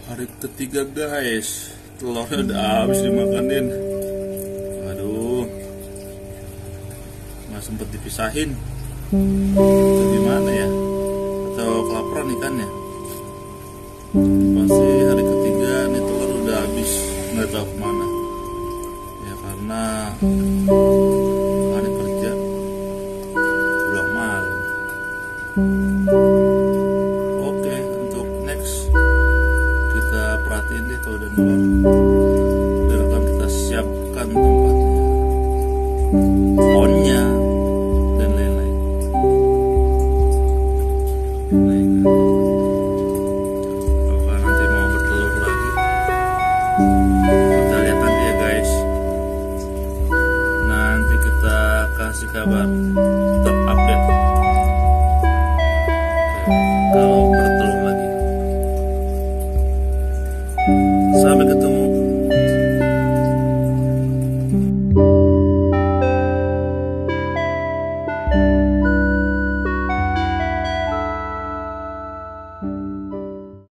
Hari ketiga guys, telurnya udah habis dimakanin. Aduh, nggak sempet dipisahin. Itu gimana ya? Atau kelaparan ikannya? Pasti hari ketiga nih telur udah habis, nggak tahu kemana. Ya karena hari kerja pulang malam. Oke, untuk next kita perhatiin deh kalau udah keluar, biar akan kita siapkan tempatnya, pohonnya dan lain-lain. Apakah nanti mau bertelur lagi? Kita lihat nanti ya guys. Nanti kita kasih kabar, tetap update kalau bertelur lagi. Sampai ketemu